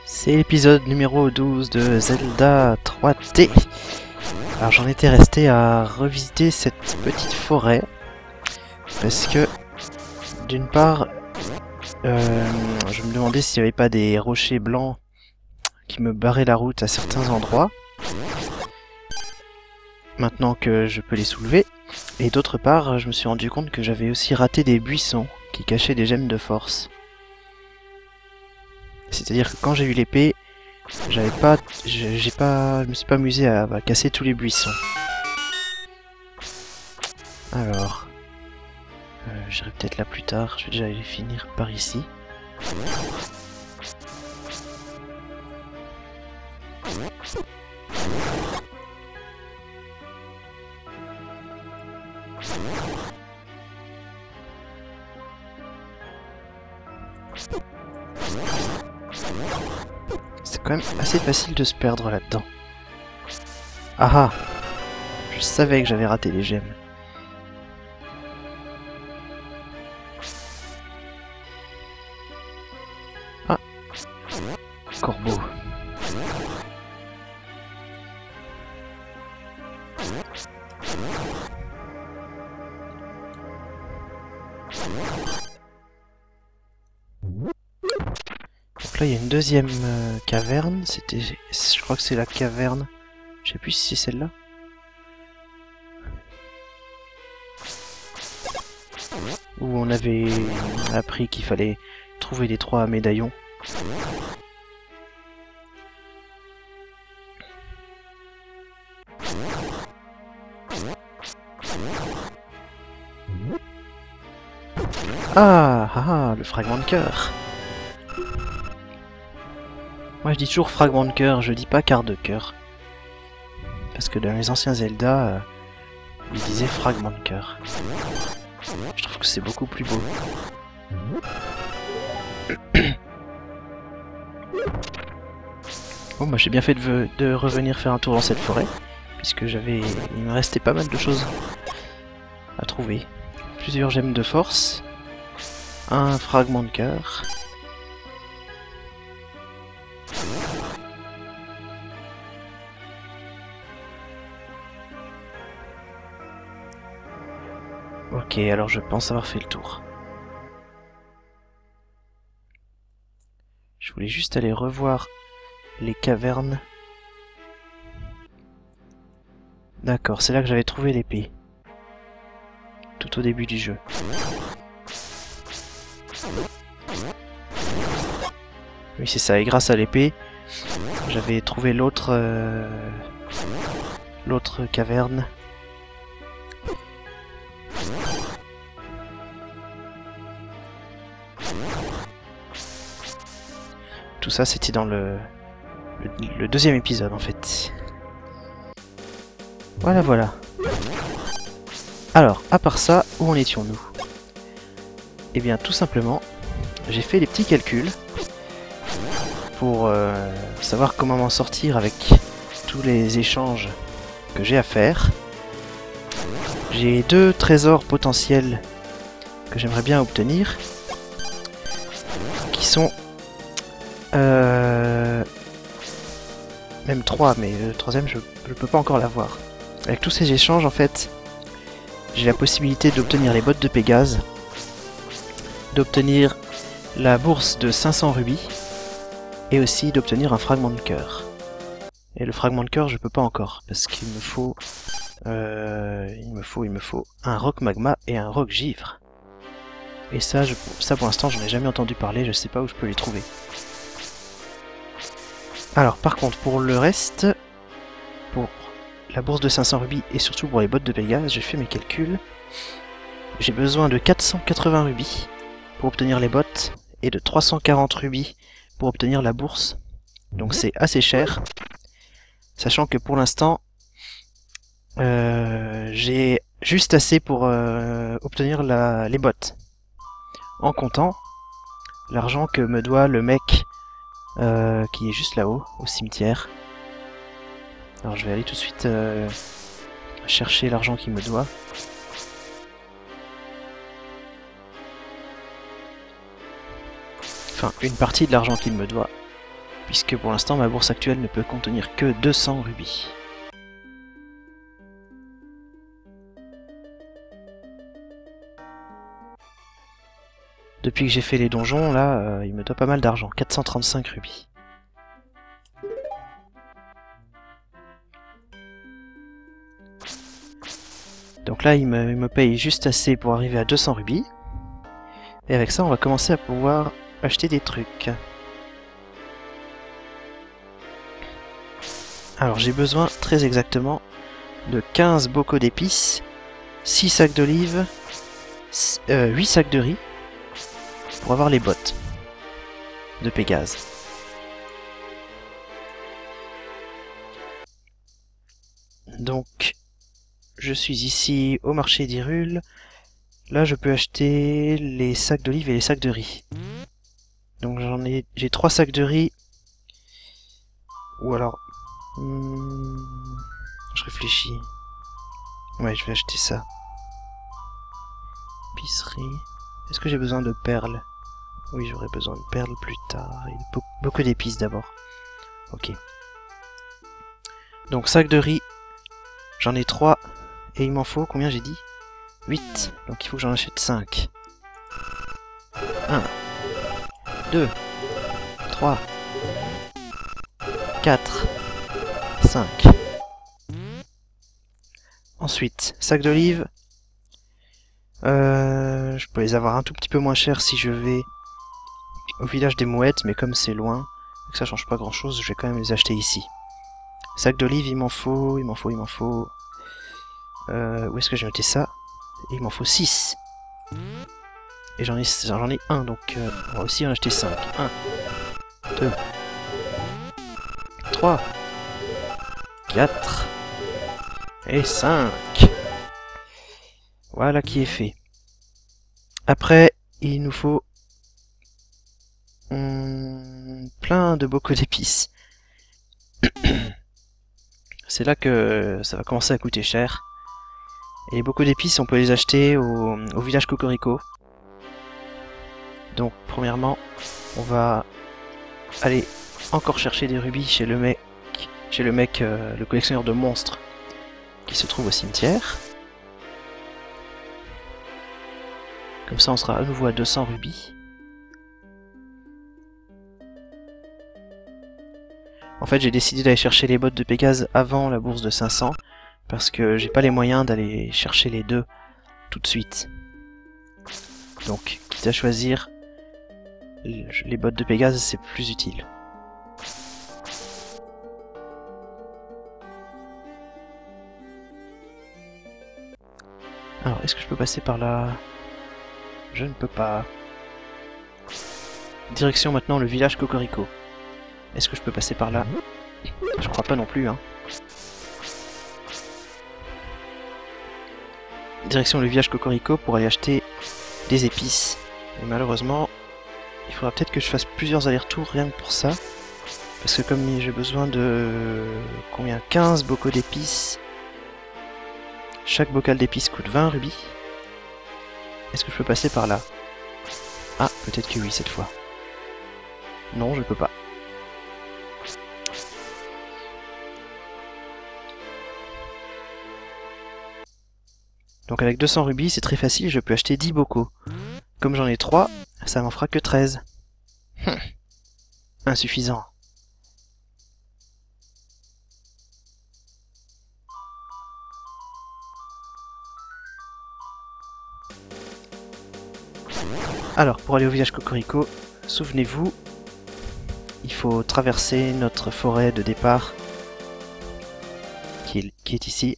C'est l'épisode numéro 12 de Zelda 3D. Alors j'en étais resté à revisiter cette petite forêt. Parce que, d'une part, je me demandais s'il n'y avait pas des rochers blancs qui me barraient la route à certains endroits. Maintenant que je peux les soulever. Et d'autre part, je me suis rendu compte que j'avais aussi raté des buissons qui cachaient des gemmes de force. C'est-à-dire que quand j'ai eu l'épée, je me suis pas amusé à casser tous les buissons. Alors, j'irai peut-être là plus tard. Je vais déjà aller finir par ici. C'est quand même assez facile de se perdre là-dedans. Ah ah! Je savais que j'avais raté les gemmes. Ah! Corbeau. Donc là il y a une deuxième caverne, je crois que c'est la caverne, je sais plus si c'est celle-là. Où on avait appris qu'il fallait trouver les 3 médaillons. Ah, le fragment de cœur. Moi je dis toujours fragment de cœur, je dis pas quart de cœur. Parce que dans les anciens Zelda, ils disaient fragment de cœur. Je trouve que c'est beaucoup plus beau. Bon bah j'ai bien fait de revenir faire un tour dans cette forêt. Puisque il me restait pas mal de choses à trouver. Plusieurs gemmes de force. Un fragment de cœur. Ok, alors je pense avoir fait le tour. Je voulais juste aller revoir les cavernes. D'accord, c'est là que j'avais trouvé l'épée. Tout au début du jeu. Oui, c'est ça, et grâce à l'épée, j'avais trouvé l'autre caverne. Tout ça, c'était dans le deuxième épisode, en fait. Voilà. Alors, à part ça, où en étions-nous? Eh bien, tout simplement, j'ai fait des petits calculs pour savoir comment m'en sortir avec tous les échanges que j'ai à faire. J'ai 2 trésors potentiels que j'aimerais bien obtenir, qui sont même 3, mais le troisième je peux pas encore l'avoir. Avec tous ces échanges, en fait, j'ai la possibilité d'obtenir les bottes de Pégase, d'obtenir la bourse de 500 rubis, et aussi d'obtenir un fragment de cœur. Et le fragment de cœur, je peux pas encore, parce qu'il me faut un roc magma et un roc givre. Et ça pour l'instant, j'en ai jamais entendu parler, je sais pas où je peux les trouver. Alors, par contre, pour le reste, pour la bourse de 500 rubis et surtout pour les bottes de Pégase, j'ai fait mes calculs. J'ai besoin de 480 rubis pour obtenir les bottes et de 340 rubis pour obtenir la bourse. Donc c'est assez cher. Sachant que pour l'instant, j'ai juste assez pour obtenir les bottes. En comptant l'argent que me doit le mec qui est juste là-haut, au cimetière. Alors je vais aller tout de suite chercher l'argent qu'il me doit. Enfin, une partie de l'argent qu'il me doit. puisque pour l'instant ma bourse actuelle ne peut contenir que 200 rubis. Depuis que j'ai fait les donjons, là, il me doit pas mal d'argent, 435 rubis. Donc là, il me paye juste assez pour arriver à 200 rubis. Et avec ça, on va commencer à pouvoir acheter des trucs. Alors j'ai besoin très exactement de 15 bocaux d'épices, 6 sacs d'olives, 8 sacs de riz pour avoir les bottes de Pégase. Donc je suis ici au marché d'Hyrule. Là je peux acheter les sacs d'olives et les sacs de riz. Donc j'ai 3 sacs de riz. Ou alors... je réfléchis. Ouais, je vais acheter ça. Épicerie. Est-ce que j'ai besoin de perles? Oui, j'aurai besoin de perles plus tard. Et beaucoup d'épices d'abord. Ok. Donc, sac de riz. J'en ai 3. Et il m'en faut, combien j'ai dit? 8. Donc il faut que j'en achète 5. 1. 2. 3. 4. 5. Ensuite, sac d'olive. Je peux les avoir un tout petit peu moins cher si je vais au village des Mouettes, mais comme c'est loin, et que ça change pas grand chose, je vais quand même les acheter ici. Sac d'olive, il m'en faut. Où est-ce que j'ai noté ça? Il m'en faut 6. Et j'en ai 1, donc on va aussi en acheter 5. 1, 2, 3, 4 et 5. Voilà qui est fait. Après, il nous faut plein de bocaux d'épices. C'est là que ça va commencer à coûter cher. Et les bocaux d'épices, on peut les acheter au village Cocorico. Donc, premièrement, on va aller encore chercher des rubis chez le mec, le collectionneur de monstres, qui se trouve au cimetière. Comme ça, on sera à nouveau à 200 rubis. En fait, j'ai décidé d'aller chercher les bottes de Pégase avant la bourse de 500, parce que j'ai pas les moyens d'aller chercher les deux tout de suite. Donc, quitte à choisir, les bottes de Pégase, c'est plus utile. Alors, est-ce que je peux passer par là? Je ne peux pas. Direction maintenant le village Cocorico. Est-ce que je peux passer par là? Je crois pas non plus, hein. Direction le village Cocorico pour aller acheter des épices. Et malheureusement, il faudra peut-être que je fasse plusieurs allers-retours rien que pour ça. Parce que comme j'ai besoin de... combien? 15 bocaux d'épices. Chaque bocal d'épices coûte 20 rubis. Est-ce que je peux passer par là? Ah, peut-être que oui cette fois. Non, je peux pas. Donc avec 200 rubis, c'est très facile, je peux acheter 10 bocaux. Comme j'en ai 3, ça m'en fera que 13. Insuffisant. Alors, pour aller au village Cocorico, souvenez-vous, il faut traverser notre forêt de départ, qui est ici.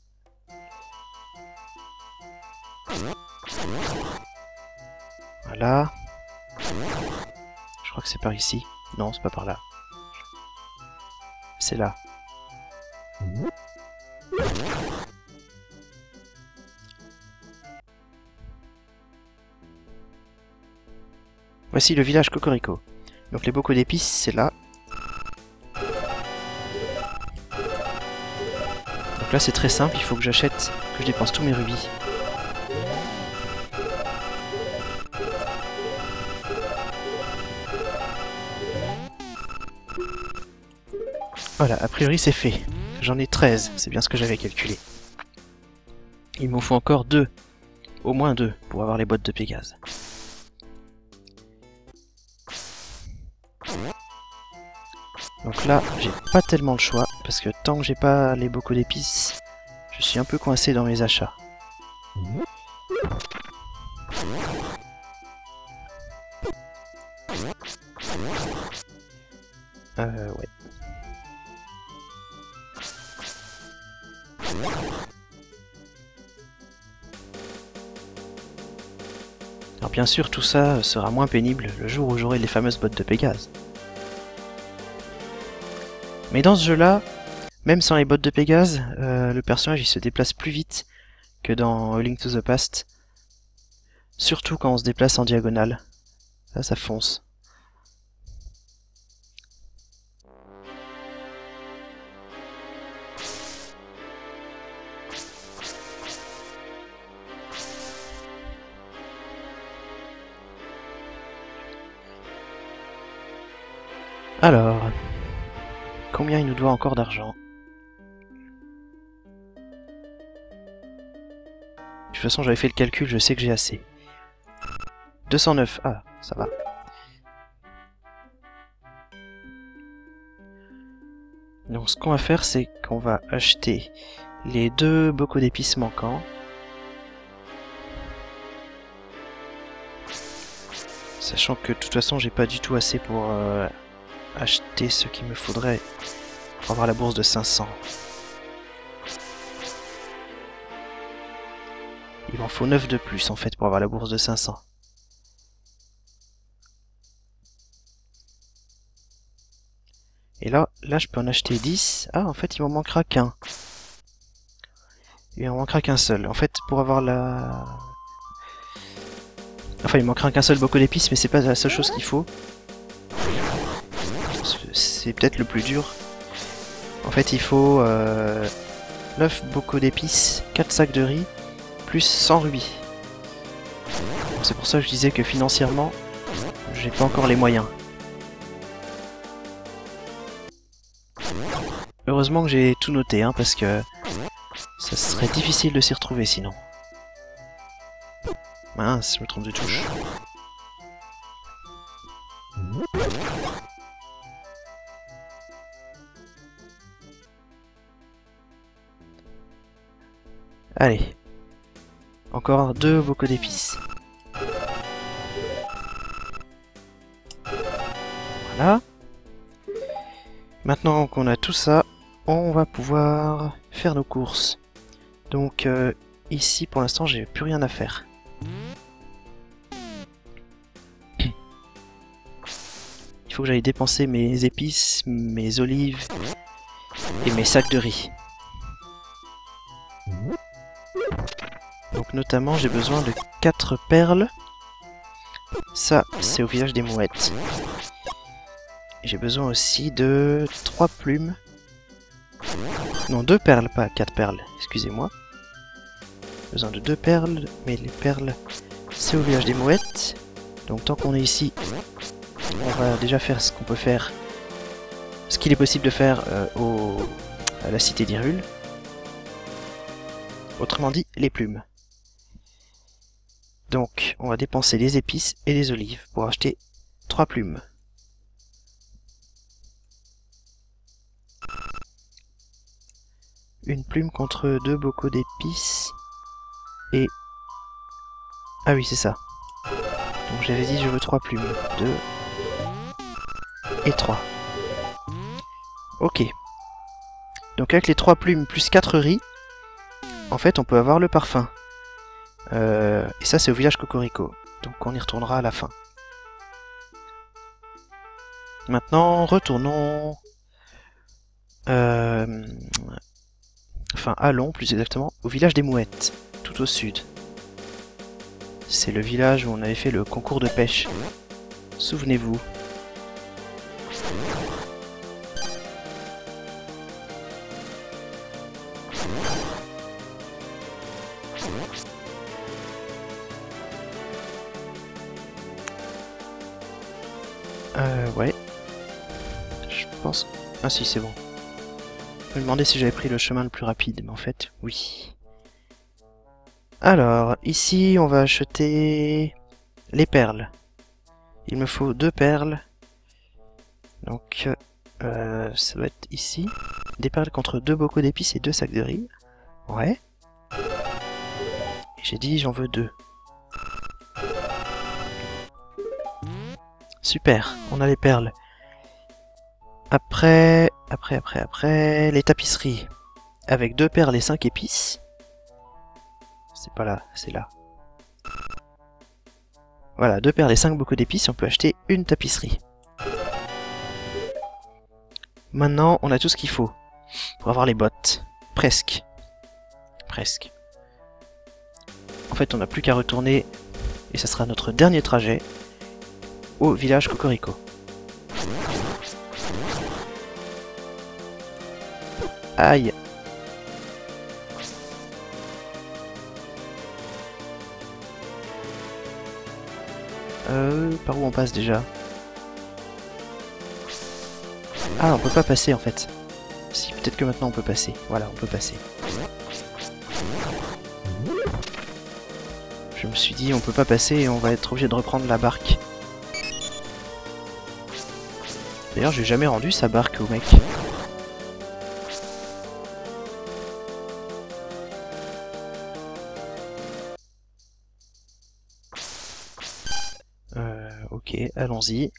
Voilà. Je crois que c'est par ici. Non, c'est pas par là. C'est là. Voici le village Cocorico. Donc les bocaux d'épices, c'est là. Donc là c'est très simple, il faut que j'achète, que je dépense tous mes rubis. Voilà, a priori c'est fait. J'en ai 13, c'est bien ce que j'avais calculé. Il m'en faut encore 2, au moins 2, pour avoir les bottes de Pégase. Donc là, j'ai pas tellement le choix, parce que tant que j'ai pas les bocaux d'épices, je suis un peu coincé dans mes achats. Ouais. Alors bien sûr, tout ça sera moins pénible le jour où j'aurai les fameuses bottes de Pégase. Mais dans ce jeu-là, même sans les bottes de Pégase, le personnage il se déplace plus vite que dans A Link to the Past. Surtout quand on se déplace en diagonale. Là, ça fonce. Alors, combien il nous doit encore d'argent? De toute façon, j'avais fait le calcul, je sais que j'ai assez. 209, ah, ça va. Donc ce qu'on va faire, c'est qu'on va acheter les 2 bocaux d'épices manquants. Sachant que de toute façon, j'ai pas du tout assez pour acheter ce qu'il me faudrait pour avoir la bourse de 500. Il m'en faut 9 de plus en fait pour avoir la bourse de 500. Et là je peux en acheter 10. Ah, en fait, il m'en manquera qu'un. Il m'en manquera qu'un seul. En fait, pour avoir la... Enfin, il manquera qu'un seul bocal d'épices, mais c'est pas la seule chose qu'il faut. C'est peut-être le plus dur. En fait, il faut 9 bocaux d'épices, 4 sacs de riz, plus 100 rubis. C'est pour ça que je disais que financièrement, j'ai pas encore les moyens. Heureusement que j'ai tout noté, hein, parce que ça serait difficile de s'y retrouver sinon. Mince, je me trompe de touche. Allez. Encore 2 bocaux d'épices. Voilà. Maintenant qu'on a tout ça, on va pouvoir faire nos courses. Donc ici pour l'instant j'ai plus rien à faire. Il faut que j'aille dépenser mes épices, mes olives et mes sacs de riz. Donc notamment j'ai besoin de 4 perles. Ça c'est au village des mouettes. J'ai besoin aussi de 3 plumes. Non, 2 perles, pas 4 perles, excusez-moi. Besoin de 2 perles, mais les perles c'est au village des mouettes. Donc tant qu'on est ici, on va déjà faire ce qu'on peut faire, ce qu'il est possible de faire à la cité d'Hyrule. Autrement dit, les plumes. Donc, on va dépenser les épices et les olives pour acheter 3 plumes. Une plume contre 2 bocaux d'épices et... Ah oui, c'est ça. Donc j'avais dit je veux 3 plumes. 2 et 3. Ok. Donc avec les 3 plumes plus 4 riz, en fait on peut avoir le parfum. Et ça c'est au village Cocorico. Donc on y retournera à la fin. Maintenant retournons... Enfin allons plus exactement au village des mouettes, tout au sud. C'est le village où on avait fait le concours de pêche. Souvenez-vous. Ouais. Je pense... Ah si, c'est bon. Je me demandais si j'avais pris le chemin le plus rapide, mais en fait, oui. Alors, ici, on va acheter les perles. Il me faut 2 perles. Donc, ça doit être ici. Des perles contre 2 bocaux d'épices et 2 sacs de riz. Ouais. J'ai dit j'en veux 2. Super, on a les perles. Après, les tapisseries. Avec 2 perles et 5 épices. C'est pas là, c'est là. Voilà, 2 perles et 5 bocaux d'épices, on peut acheter une tapisserie. Maintenant, on a tout ce qu'il faut pour avoir les bottes. Presque. Presque. En fait, on n'a plus qu'à retourner, et ça sera notre dernier trajet, au village Cocorico. Aïe! Par où on passe déjà? Ah, on peut pas passer en fait. Si, peut-être que maintenant on peut passer. Voilà, on peut passer. Je me suis dit, on peut pas passer et on va être obligé de reprendre la barque. D'ailleurs, j'ai jamais rendu sa barque au mec. Ok, allons-y.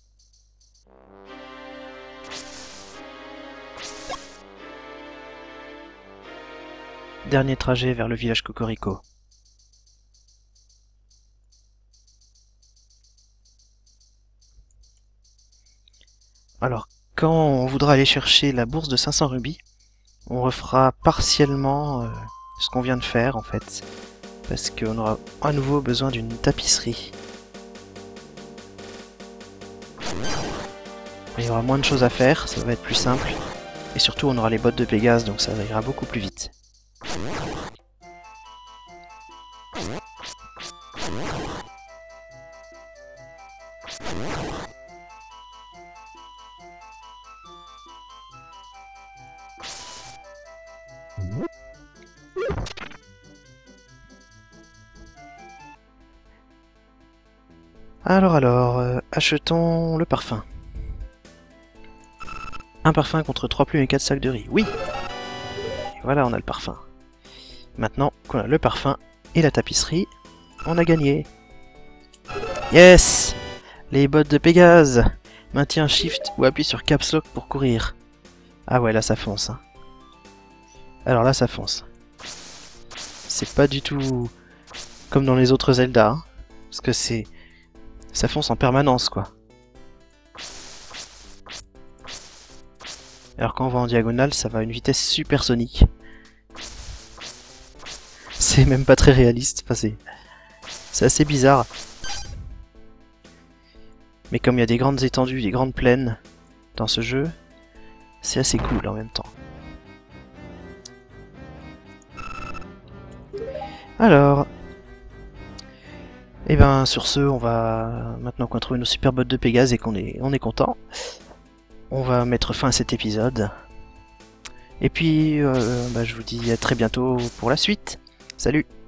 Dernier trajet vers le village Cocorico. Alors, quand on voudra aller chercher la bourse de 500 rubis, on refera partiellement ce qu'on vient de faire en fait. Parce qu'on aura à nouveau besoin d'une tapisserie. Il y aura moins de choses à faire, ça va être plus simple. Et surtout, on aura les bottes de Pégase, donc ça ira beaucoup plus vite. Alors, achetons le parfum. Un parfum contre 3 plumes et 4 sacs de riz. Oui! Et voilà, on a le parfum. Maintenant qu'on a le parfum et la tapisserie, on a gagné. Yes! Les bottes de Pégase! Maintiens Shift ou appuie sur Caps Lock pour courir. Ah ouais, là ça fonce. Hein. Alors là ça fonce. C'est pas du tout comme dans les autres Zelda. Hein, parce que ça fonce en permanence, quoi. Alors quand on va en diagonale, ça va à une vitesse supersonique. C'est même pas très réaliste. Enfin, c'est assez bizarre. Mais comme il y a des grandes étendues, des grandes plaines dans ce jeu, c'est assez cool en même temps. Alors... Et ben sur ce, on va, maintenant qu'on a trouvé nos super bottes de Pégase et qu'on est content, on va mettre fin à cet épisode. Et puis, je vous dis à très bientôt pour la suite. Salut!